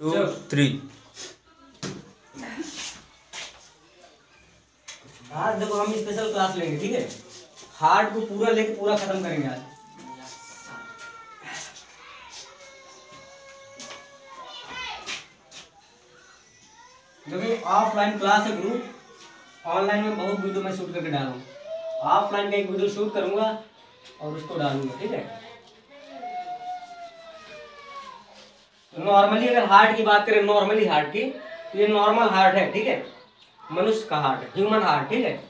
2 3। आज देखो हम स्पेशल क्लास लेंगे, ठीक है। हार्ट को पूरा लेके पूरा खत्म करेंगे आज। देखिए ऑफलाइन क्लास है ग्रुप, ऑनलाइन में बहुत वीडियो मैं शूट करके डालूंगा। ऑफलाइन का एक वीडियो शूट करूंगा और उसको डालूंगा, ठीक है। तो नॉर्मली अगर हार्ट की बात करें, नॉर्मली हार्ट की, तो ये नॉर्मल हार्ट है, ठीक है। मनुष्य का हार्ट है, ह्यूमन हार्ट, ठीक है।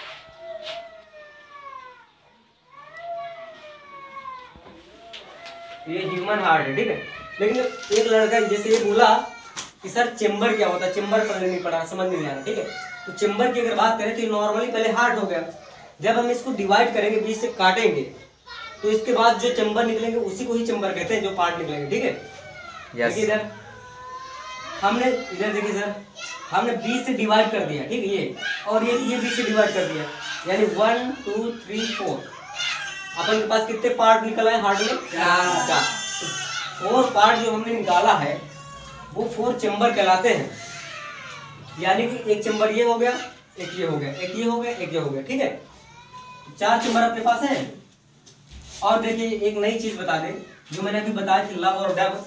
ये ह्यूमन हार्ट है, ठीक है। लेकिन एक लड़का जैसे ये बोला कि सर चेम्बर क्या होता है, चेम्बर पढ़ने नहीं पड़ा, समझ नहीं आ रहा, ठीक है। तो चेम्बर की अगर बात करें तो ये नॉर्मली पहले हार्ट हो गया। जब हम इसको डिवाइड करेंगे, बीच से काटेंगे, तो इसके बाद जो चेम्बर निकलेंगे उसी को ही चेम्बर कहते हैं, जो पार्ट निकलेंगे, ठीक है। देखिए इधर हमने, इधर देखिए सर, हमने 20 से डिवाइड कर दिया, ठीक है, ये और ये 20 से डिवाइड कर दिया, यानी 1 2 3 4। अपन के पास कितने पार्ट निकला है हार्ट में? 4। 4 पार्ट जो हमने निकाला है वो 4 चेम्बर कहलाते हैं। यानी कि एक चेम्बर ये हो गया, एक ये हो गया, एक ये हो गया, एक ये हो गया, ठीक है। 4 चेम्बर अपने पास है। और देखिए एक नई चीज बता दें, जो मैंने अभी बताया थी, लब और डब।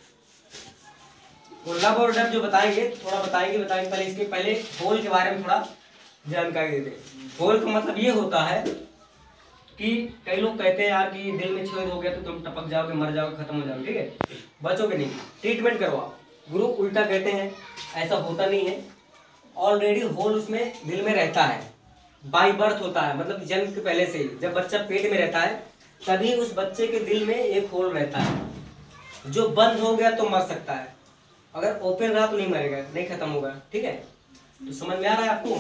वो लब और डब जो बताएंगे, थोड़ा बताएंगे पहले इसके पहले होल के बारे में थोड़ा जानकारी देते। होल का मतलब ये होता है कि कई लोग कहते हैं यार कि दिल में छेद हो गया तो तुम टपक जाओगे, मर जाओगे, खत्म हो जाओगे, ठीक है, बचोगे नहीं, ट्रीटमेंट करवाओ। गुरु उल्टा कहते हैं, ऐसा होता नहीं है। ऑलरेडी होल उसमें दिल में रहता है, बाई बर्थ होता है, मतलब जन्म के पहले से ही, जब बच्चा पेट में रहता है तभी उस बच्चे के दिल में एक होल रहता है। जो बंद हो गया तो मर सकता है, अगर ओपन रहा तो नहीं मरेगा, नहीं खत्म होगा, ठीक है। तो समझ में आ रहा है आपको?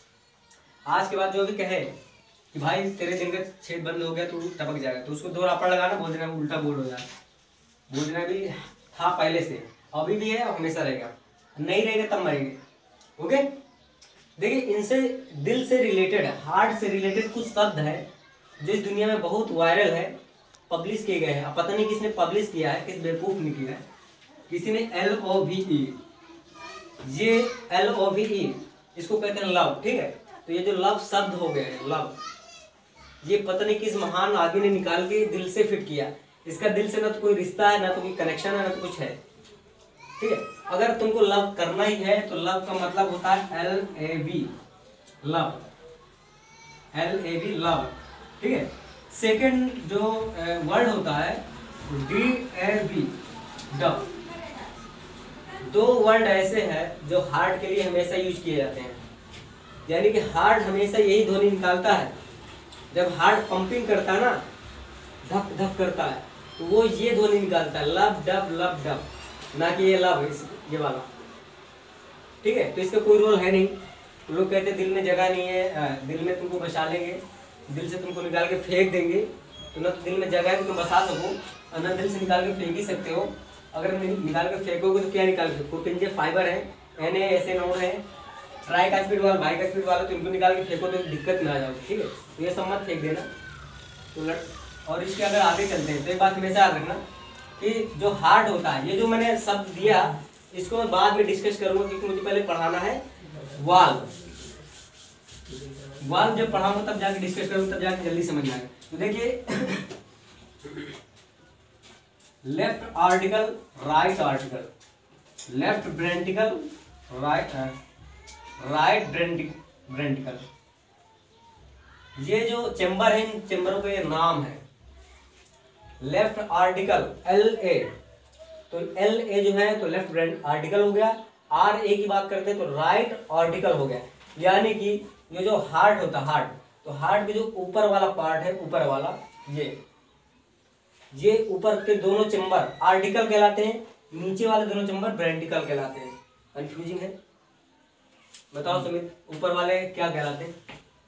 आज के बाद जो भी कहे कि भाई तेरे दिल का छेद बंद हो गया तो टपक जाएगा, तो उसको 2 रापड़ लगाना, बोल देना उल्टा बोल हो जाए। बोल देना भी था पहले से, अभी भी है और हमेशा रहेगा, नहीं रहेगा तब मरेंगे, ओके। देखिए इनसे दिल से रिलेटेड, हार्ट से रिलेटेड कुछ शब्द है जो इस दुनिया में बहुत वायरल है, पब्लिश किए गए हैं। अब पता नहीं किसने पब्लिश किया है, किस बेवकूफ ने किया है। किसी ने LOVE, ये LOVE इसको कहते हैं लव, ठीक है। तो ये जो लव शब्द हो गए हैं, लव, ये पता नहीं किस महान आदमी ने निकाल के दिल से फिट किया। इसका दिल से ना तो कोई रिश्ता है, ना तो कोई कनेक्शन है, ना तो कुछ है, ठीक है। अगर तुमको लव करना ही है तो लव का मतलब होता है LAV, लव, LAV लव, ठीक है। सेकंड जो वर्ड होता है DAV, डब। 2 वर्ड ऐसे हैं जो हार्ट के लिए हमेशा यूज किए जाते हैं। यानी कि हार्ट हमेशा यही ध्वनि निकालता है। जब हार्ट पंपिंग करता है ना, धक धक करता है, तो वो ये ध्वनि निकालता है, लब डब, ना कि ये लव, ये वाला, ठीक है। तो इसका कोई रोल है नहीं। लोग कहते हैं दिल में जगह नहीं है, दिल में तुमको बसा लेंगे, दिल से तुमको निकाल के फेंक देंगे, तो ना तो दिल में जगह है कि तुम बसा सको, और ना दिल से निकाल के फेंक ही सकते हो। अगर निकाल के फेंकोगे तो क्या निकाल के, पुरपिंजे फाइबर है, Na ऐसे नोड है, ट्राई का स्पीड वाला, भाई का स्पीड वाला, तो इनको निकाल के फेंको तो दिक्कत में आ जाओगे, ठीक है। तो ये सब मत फेंक देना। तो और इसके अगर आगे चलते हैं तो एक बात हमेशा याद रखना कि जो हार्ट होता है, ये जो मैंने शब्द दिया इसको मैं बाद में डिस्कस करूंगा, क्योंकि मुझे पहले पढ़ाना है वाल्व। वाल्व जब पढ़ाऊंगा तब जाके डिस्कस करूंगा, तब जाके जल्दी समझ में आएगा। तो देखिए left article, right article, left ventricle, right ventricle, ये जो चेम्बर है, इन चेम्बरों के नाम है। लेफ्ट आर्टिकल LA, तो LA जो है तो लेफ्ट ब्रेंट आर्टिकल हो गया। RA की बात करते हैं तो राइट आर्टिकल हो गया। यानी कि ये जो हार्ट होता है, हार्ट, तो हार्ट के जो ऊपर वाला पार्ट है, ऊपर वाला, ये ऊपर के दोनों चेम्बर आर्टिकल कहलाते हैं, नीचे वाले दोनों चेम्बर ब्रेंटिकल कहलाते हैं। कंफ्यूजिंग है? बताओ सुमित, ऊपर वाले क्या कहलाते हैं?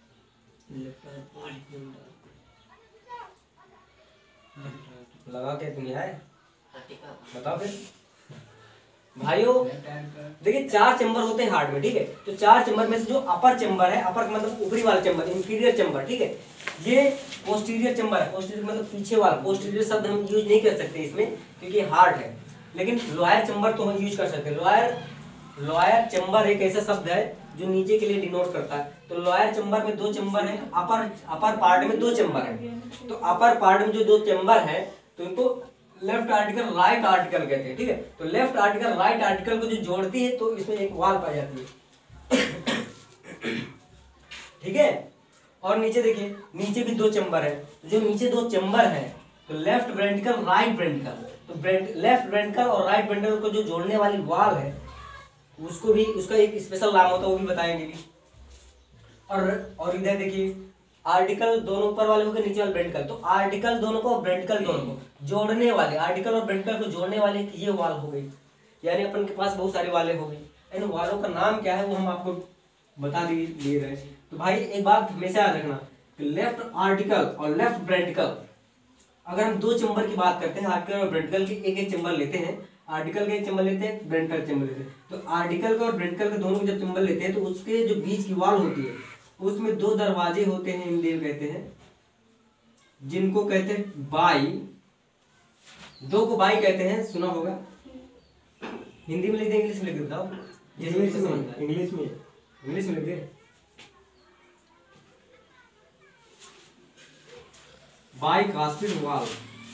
लगा के तुम है, बताओ फिर भाइयों। देखिए 4 चेम्बर होते हैं हार्ट में, ठीक है। तो 4 चेम्बर में से जो अपर चेम्बर है, अपर मतलब ऊपरी वाला चेम्बर, इंफीरियर चेम्बर, ठीक है, ये पोस्टीरियर चेम्बर है। पोस्टीरियर मतलब पीछे वाला, पोस्टीरियर शब्द हम यूज नहीं कर सकते इसमें क्योंकि हार्ट है। लेकिन लोअर चैम्बर तो हम यूज कर सकते हैं। लोअर चैम्बर एक ऐसा शब्द है जो नीचे के लिए डिनोट करता है। तो लोअर चैम्बर में 2 चैम्बर है, अपर पार्ट में 2 चैम्बर है। तो अपर पार्ट में जो 2 चैम्बर है तो इनको लेफ्ट आर्टिकल राइट आर्टिकल कहते हैं, ठीक है। तो लेफ्ट आर्टिकल राइट आर्टिकल को जो जोड़ती है तो इसमें एक वॉल पाई जाती है, ठीक है। और नीचे देखिए, नीचे भी 2 चैम्बर है। तो जो नीचे 2 चैम्बर है तो लेफ्ट वेंट्रिकल राइट वेंट्रिकल, तो लेफ्ट वेंट्रिकल और राइट वेंट्रिकल को जो जोड़ने वाली वॉल है उसको भी, उसका एक स्पेशल नाम होता है, वो भी बताएंगे भी। और इधर देखिए, आर्टिकल दोनों ऊपर वाले हो गए, नीचे वाले वेंट्रिकल। तो आर्टिकल दोनों को, वेंट्रिकल दोनों को जोड़ने वाले, आर्टिकल और वेंट्रिकल को जोड़ने वाले ये वॉल हो गई। यानी अपन के पास बहुत सारे वाले हो गए। इन वालों का नाम क्या है वो हम आपको बता दिए रहे। तो भाई एक बात हमेशा याद रखना, लेफ्ट आर्टिकल और लेफ्ट वेंट्रिकल, अगर हम 2 चैम्बर की बात करते हैं, आर्टिकल और वेंट्रिकल के एक चैम्बर लेते हैं, आर्टिकल का एक चैम्बर लेते हैं, वेंट्रिकल चैम्बर लेते हैं। तो आर्टिकल का और वेंट्रिकल का दोनों जब चैम्बर लेते हैं तो उसके जो बीच की वॉल होती है उसमें 2 दरवाजे होते हैं, हिंदी में कहते हैं, जिनको कहते हैं बाई। 2 को बाई कहते हैं, सुना होगा। हिंदी में लिख दे, इंग्लिश में लिख दे, बताओ। इंग्लिश में लिख दे। बाइकास्पिड वॉल,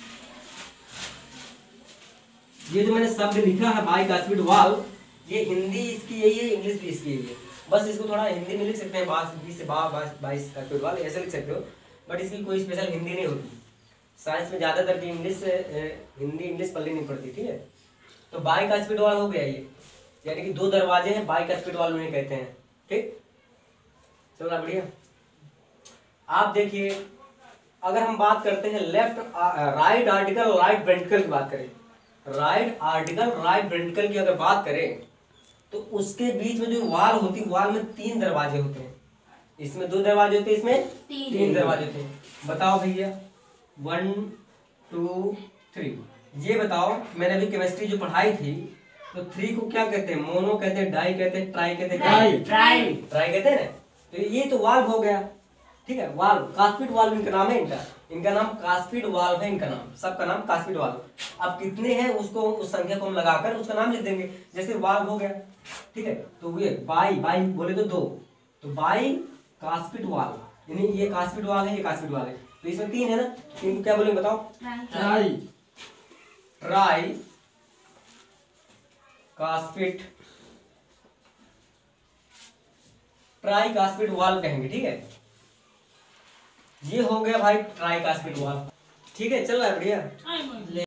ये जो मैंने शब्द लिखा है बाइकास्पिड वॉल, ये हिंदी इसकी यही है, इंग्लिश भी इसकी यही है। बस इसको थोड़ा हिंदी में लिख सकते हैं, 20 से 22 वॉल ऐसे लिख सकते हो, बट इसकी कोई स्पेशल हिंदी नहीं होती। साइंस में ज़्यादातर की इंग्लिश, हिंदी इंग्लिश पढ़नी नहीं पड़ती, ठीक है। तो बाइकास्पिड वॉल हो गया ये, यानी कि 2 दरवाजे हैं, बाइकास्पिड वॉल उन्हें कहते हैं, ठीक। चलो बढ़िया। आप देखिए, अगर हम बात करते हैं राइट आर्टिकल राइट वेंट्रिकल की बात करें, राइट आर्टिकल राइट वेंट्रिकल की अगर बात करें तो उसके बीच में जो वॉल होती है, वॉल में 3 दरवाजे होते हैं। इसमें 2 दरवाजे होते हैं, इसमें 3 दरवाजे होते हैं। बताओ भैया, 1 2 3, ये बताओ। मैंने अभी केमिस्ट्री जो पढ़ाई थी तो 3 को क्या कहते हैं? मोनो कहते हैं, डाई कहते हैं, ट्राई कहते हैं, ट्राई कहते हैं। तो ये तो वाल्व हो गया, ठीक है। वाल्व, कास्पिड वाल्व इनका नाम है, इनका नाम कास्पिड वाल्व है, इनका नाम, सबका नाम कास्पिड वाल्व। अब कितने हैं उसको, उस संख्या को हम लगाकर उसका नाम लिख देंगे। जैसे वाल्व हो गया, ठीक है। तो ये बाई बोले तो 2, तो बाई कास्पिड वाल्व, यानी ये कास्पिड वाल्व है, ये कास्पिड वाल्व है। तो इसमें 3 है ना, इनको क्या बोलेंगे बताओ? Tricuspid, tricuspid valve कहेंगे, ठीक है। ये हो गया भाई ट्राई कास्पिड वाल्व, ठीक है। चल रहा है बढ़िया।